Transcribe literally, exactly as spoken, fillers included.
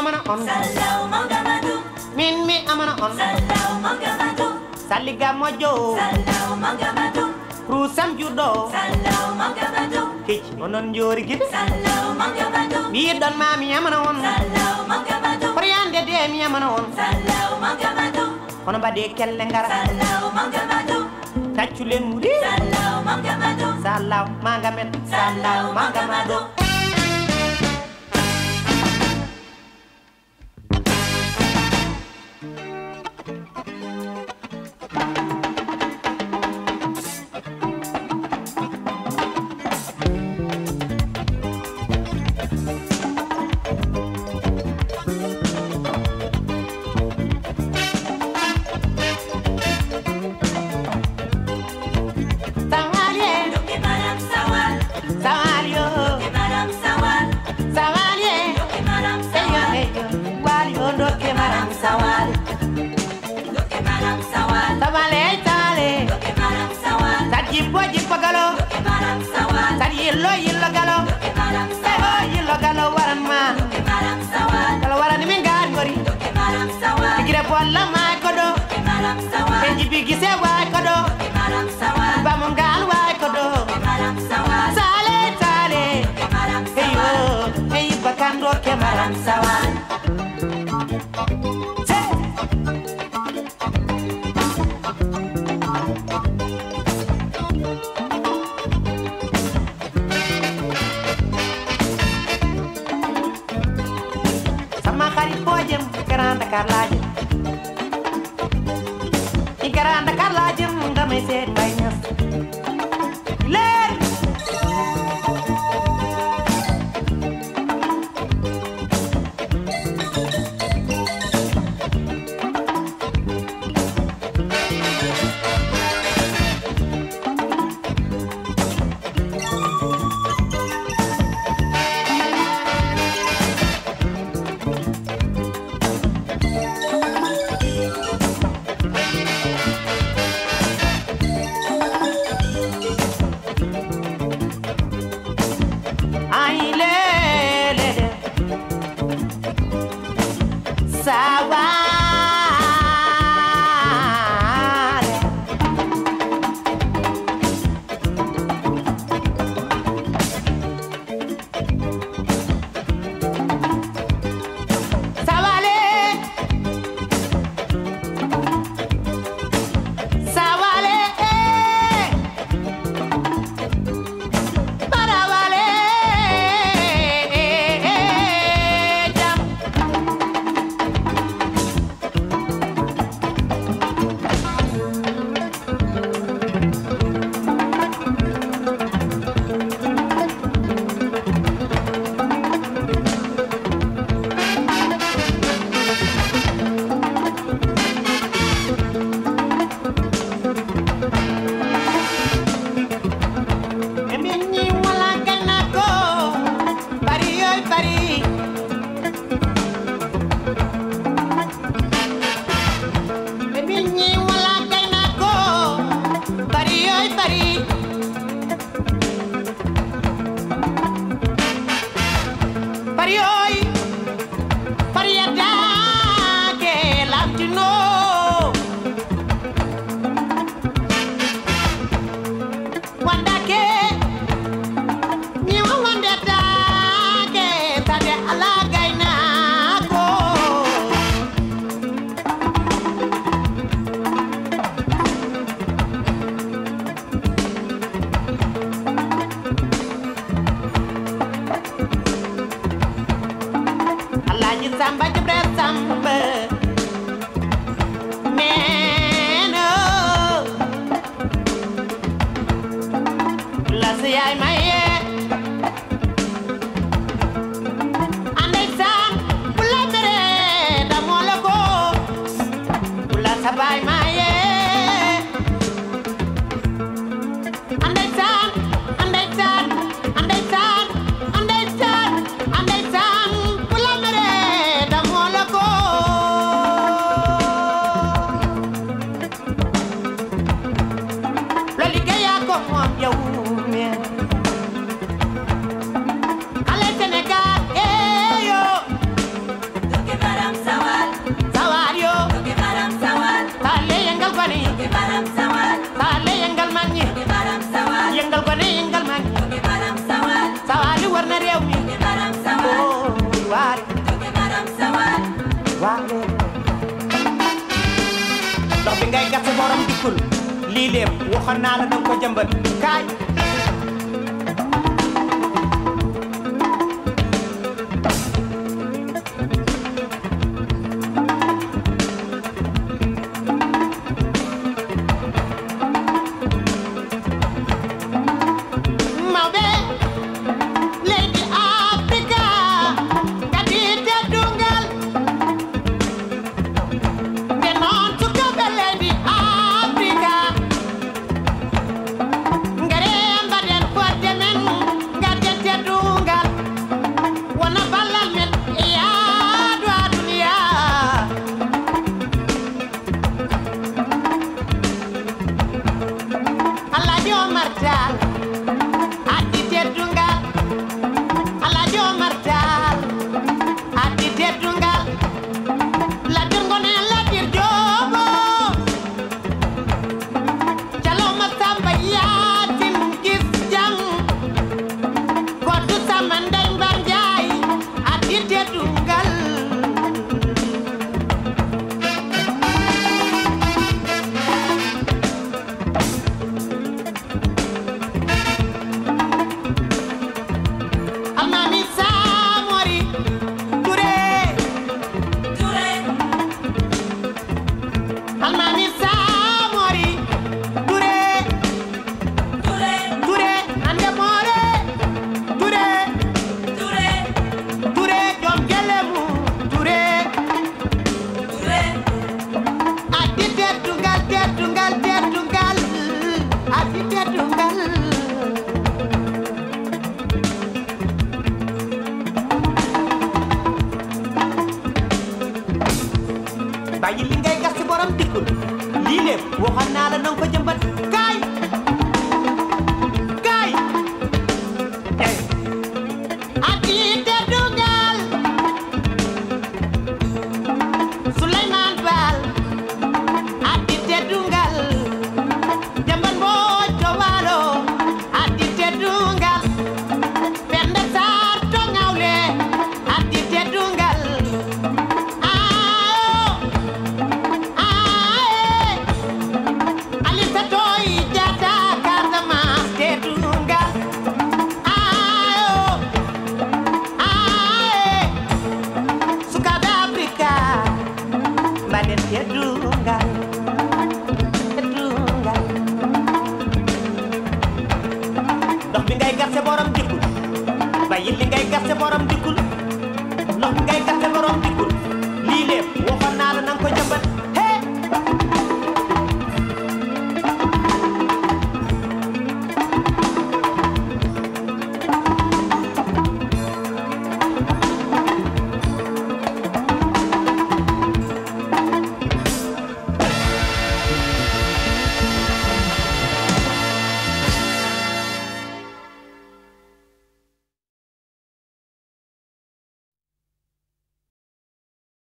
amana on Salaw mangamadu min mi amana on Salaw mangamadu Saliga mojo Salaw mangamadu Rusam judo Salaw mangamadu Kich onon jori gide Salaw mangamadu Bi don ma mi amana on Salaw mangamadu Priande de mi amana on Salaw mangamadu Kono bade kelle ngara Salaw mangamadu Taccu len muri Salaw mangamadu Salaw mangamet Salaw mangamadu Sawal, look at Madam Sawal. Sawale tale, Look at Madam Sawal. Saji poji pagalo, Look at Madam Sawal. Saji yello yello galo, Look at Madam Sego Sawal. yello galo waran ma, Look at Madam Sawal. Kalo waran mi ngar ngori, Look at Madam Sawal. Kire pola ma kodo, Look at Madam Sawal. Kenji bigi se wa kodo, Look at Madam Sawal. Ba mo ngal wa kodo, Look at Madam Sawal. Sale tale, Look at Madam Hey Sawal. yo, hey bakando ke maram Madam Sawal. Sama xarit boo jëm Grand Dakar laa jëm ci Grand Dakar laa jëm damay seet Mbaye Niass leer ay lele sawale sawale sawale Parawale jam Emini wala ganako bari yoy bari Emini wala ganako bari yoy bari Bari yoy bari yada ke latino Wanda ke Niwa wanda da ke tade ala gaina ko Alhaji Samba Jibre Samba Meno La siyay maye Andai sam Pula mere da moloko Pula sabay maye Andai sam Andai sam Andai sam Andai sam Andai sam Pula mere da moloko Lo liggéeya ko moom yow mi Ale Sénégal eh yo lii lépp waxoon naa la danga ko jëmbat kaay bàyyi li ngay gas ci borom dikkul lii lépp waxoon naa la nanga ko jëmbat kaay kaay ati te dugal Souleymane Baal ati te dugal jamban boo cowaalo ati te dugal Penda Sarr tongawle ati te dugal Tedungal, tedungal. Dox bi ngay gas borom dikkul bàyyi li ngay gas borom dikkul